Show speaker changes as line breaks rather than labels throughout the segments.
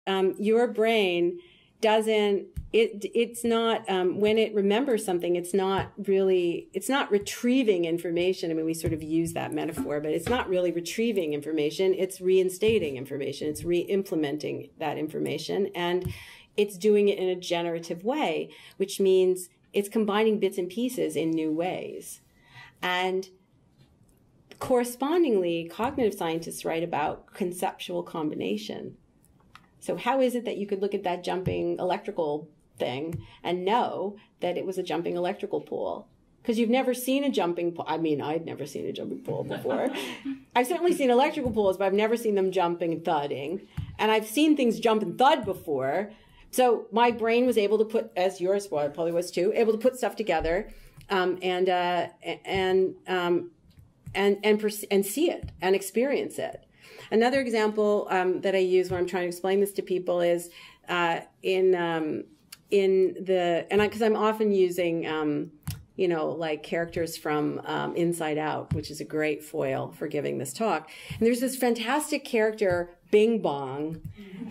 your brain doesn't, it's not, when it remembers something, it's not retrieving information. I mean, we sort of use that metaphor, but it's not really retrieving information. It's reinstating information. It's re-implementing that information. And it's doing it in a generative way, which means it's combining bits and pieces in new ways. And correspondingly, cognitive scientists write about conceptual combination. So how is it that you could look at that jumping electrical thing and know that it was a jumping electrical pool? Because you've never seen a jumping pool. I mean, I'd never seen a jumping pool before. I've certainly seen electrical pools, but I've never seen them jumping and thudding. And I've seen things jump and thud before. So my brain was able to put, as yours probably was too, able to put stuff together and see it and experience it. Another example that I use when I'm trying to explain this to people is because I'm often using you know, like characters from Inside Out, which is a great foil for giving this talk. And there's this fantastic character, Bing Bong,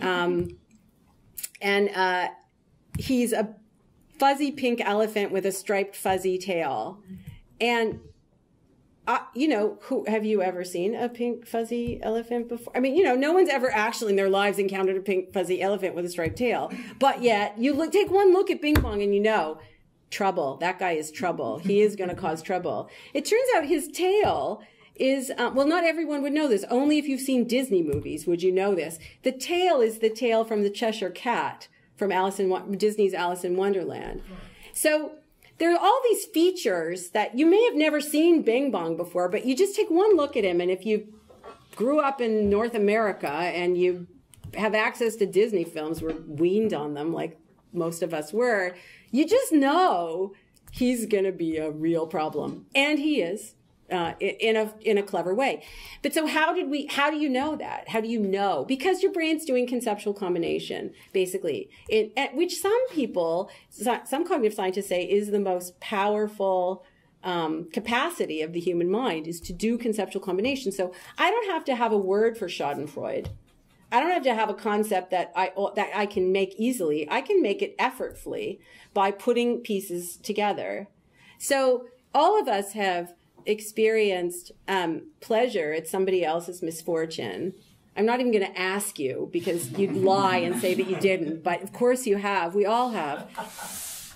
and he's a fuzzy pink elephant with a striped fuzzy tail. And you know, have you ever seen a pink fuzzy elephant before? I mean, you know, no one's ever actually in their lives encountered a pink fuzzy elephant with a striped tail. But yet, you take one look at Bing Bong and you know, trouble. That guy is trouble. He is going to cause trouble. It turns out his tail is, well, not everyone would know this. Only if you've seen Disney movies would you know this. The tail is the tail from the Cheshire Cat from Disney's Alice in Wonderland. So there are all these features that you may have never seen Bing Bong before, but you just take one look at him, and if you grew up in North America and you have access to Disney films, were weaned on them like most of us were, you just know he's going to be a real problem. And he is. In a clever way. But so how do you know that? How do you know? Because your brain's doing conceptual combination, basically, which some cognitive scientists say is the most powerful capacity of the human mind, is to do conceptual combination. So I don't have to have a word for Schadenfreude. I don't have to have a concept that I can make easily. I can make it effortfully by putting pieces together. So all of us have experienced pleasure at somebody else's misfortune. I'm not even going to ask you because you'd lie and say that you didn't, but of course you have. We all have.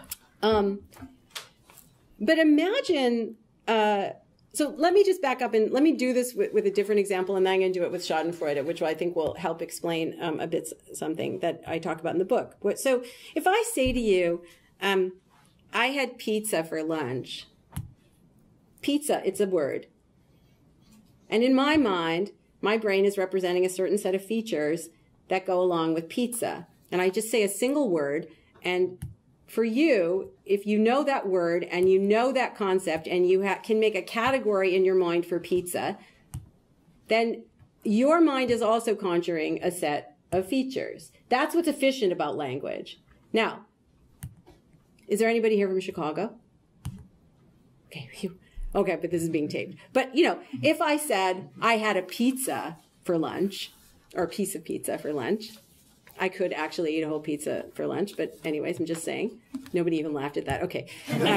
But imagine, so let me just back up and let me do this with a different example, and then I'm going to do it with Schadenfreude, which I think will help explain a bit something that I talk about in the book. So if I say to you, I had pizza for lunch. Pizza, it's a word. And in my mind, my brain is representing a certain set of features that go along with pizza. And I just say a single word. And for you, if you know that word and you know that concept and you can make a category in your mind for pizza, then your mind is also conjuring a set of features. That's what's efficient about language. Now, is there anybody here from Chicago? Okay, phew. Okay, but this is being taped. But, you know, if I said I had a pizza for lunch, or a piece of pizza for lunch, I could actually eat a whole pizza for lunch. But anyways, I'm just saying. Nobody even laughed at that. Okay.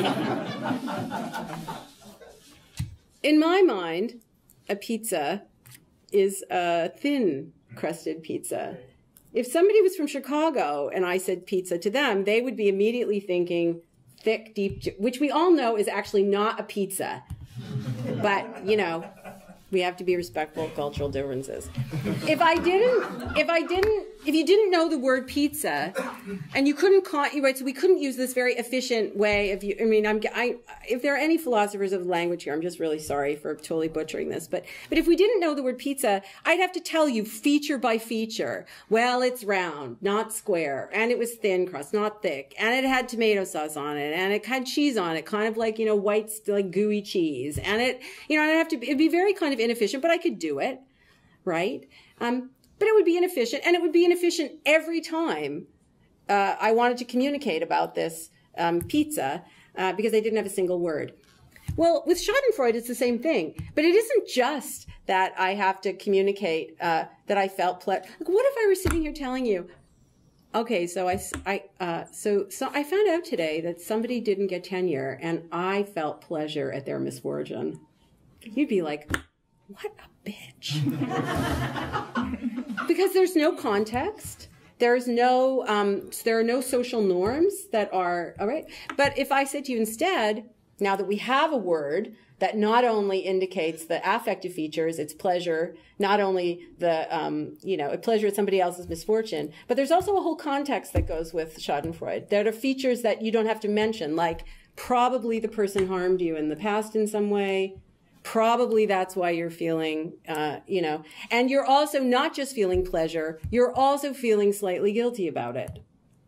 In my mind, a pizza is a thin crusted pizza. If somebody was from Chicago and I said pizza to them, they would be immediately thinking thick, deep, which we all know is actually not a pizza. But, you know, we have to be respectful of cultural differences. If you didn't know the word pizza, and you couldn't right? So we couldn't use this very efficient way of. I mean, if there are any philosophers of language here, I'm just really sorry for totally butchering this. But if we didn't know the word pizza, I'd have to tell you feature by feature. Well, it's round, not square, and it was thin crust, not thick, and it had tomato sauce on it, and it had cheese on it, kind of like, you know, white, like gooey cheese, and it, you know, it'd be very kind of inefficient, but I could do it, right? But it would be inefficient, and it would be inefficient every time I wanted to communicate about this pizza because I didn't have a single word. Well, with Schadenfreude, it's the same thing. But it isn't just that I have to communicate that I felt pleasure. Like, what if I were sitting here telling you, okay, so I found out today that somebody didn't get tenure, and I felt pleasure at their misfortune. You'd be like, what a bitch. Because there's no context. There are no social norms that are, all right. But if I said to you instead, now that we have a word that not only indicates the affective features, it's pleasure, not only the, pleasure at somebody else's misfortune, but there's also a whole context that goes with Schadenfreude. There are features that you don't have to mention, like probably the person harmed you in the past in some way. Probably that's why you're feeling, and you're also not just feeling pleasure, you're also feeling slightly guilty about it.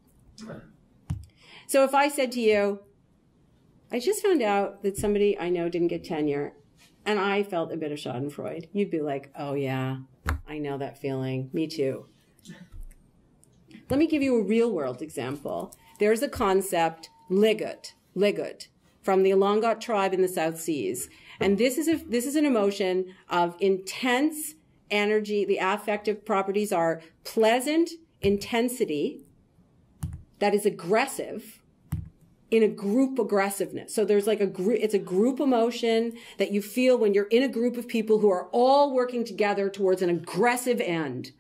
So if I said to you, I just found out that somebody I know didn't get tenure, and I felt a bit of Schadenfreude, you'd be like, oh yeah, I know that feeling. Me too. Let me give you a real world example. There's a concept, ligut, from the Ilongot tribe in the South Seas. And this is an emotion of intense energy. The affective properties are pleasant intensity that is aggressive, in a group aggressiveness. So there's like it's a group emotion that you feel when you're in a group of people who are all working together towards an aggressive end.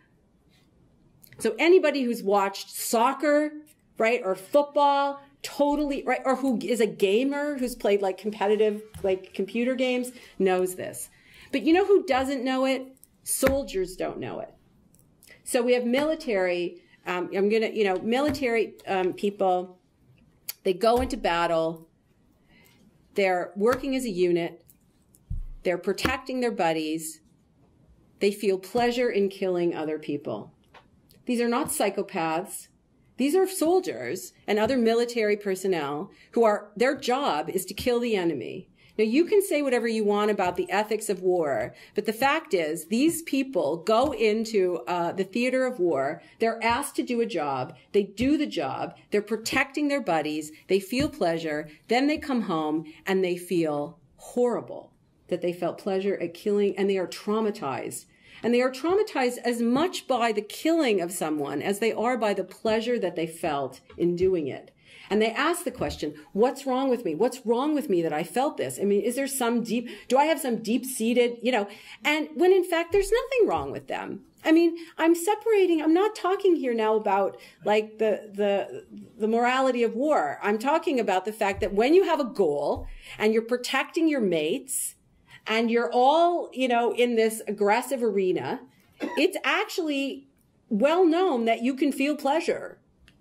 So anybody who's watched soccer, right, or football, totally, right, or who is a gamer, who's played like competitive, like computer games, knows this. But you know who doesn't know it? Soldiers don't know it. So we have military, military people. They go into battle, they're working as a unit, they're protecting their buddies, they feel pleasure in killing other people. These are not psychopaths. These are soldiers and other military personnel their job is to kill the enemy. Now, you can say whatever you want about the ethics of war, but the fact is these people go into the theater of war. They're asked to do a job. They do the job. They're protecting their buddies. They feel pleasure. Then they come home and they feel horrible that they felt pleasure at killing, and they are traumatized. And they are traumatized as much by the killing of someone as they are by the pleasure that they felt in doing it. And they ask the question, what's wrong with me? What's wrong with me that I felt this? I mean, is there do I have some deep-seated, and when in fact there's nothing wrong with them. I mean, I'm not talking here now about like the morality of war. I'm talking about the fact that when you have a goal and you're protecting your mates and you're all, in this aggressive arena, it's actually well known that you can feel pleasure.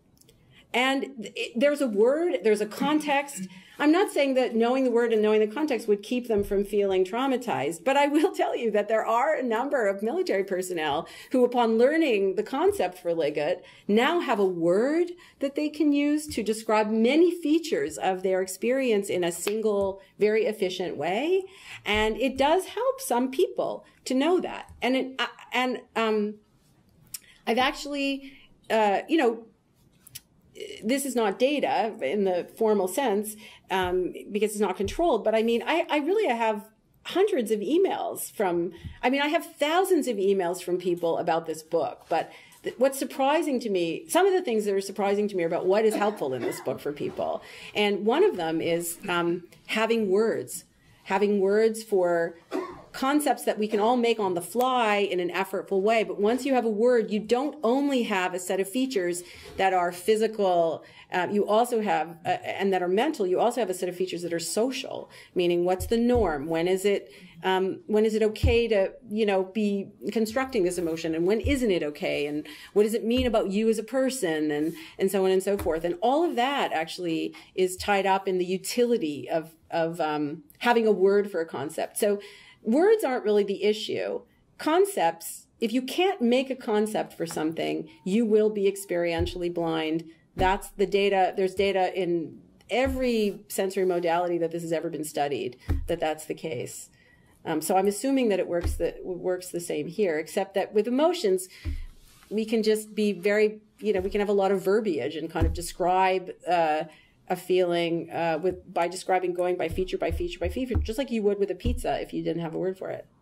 And there's a word, there's a context. I'm not saying that knowing the word and knowing the context would keep them from feeling traumatized, but I will tell you that there are a number of military personnel who, upon learning the concept for ligut, now have a word that they can use to describe many features of their experience in a single, very efficient way. And it does help some people to know that. And I've actually, this is not data in the formal sense because it's not controlled. But I mean, I have hundreds of emails I have thousands of emails from people about this book. But what's surprising to me, some of the things that are surprising to me are about what is helpful in this book for people. And one of them is having words for concepts that we can all make on the fly in an effortful way. But once you have a word, you don't only have a set of features that are physical, you also have, and that are mental, you also have a set of features that are social, meaning what's the norm? When is it okay to, be constructing this emotion? And when isn't it okay? And what does it mean about you as a person? And so on and so forth. And all of that actually is tied up in the utility of having a word for a concept. So words aren't really the issue. Concepts, if you can't make a concept for something, you will be experientially blind. That's the data. There's data in every sensory modality that this has ever been studied, that's the case. So I'm assuming that it works the same here, except that with emotions, we can just be very, we can have a lot of verbiage and kind of describe a feeling by describing going by feature by feature by feature, just like you would with a pizza if you didn't have a word for it.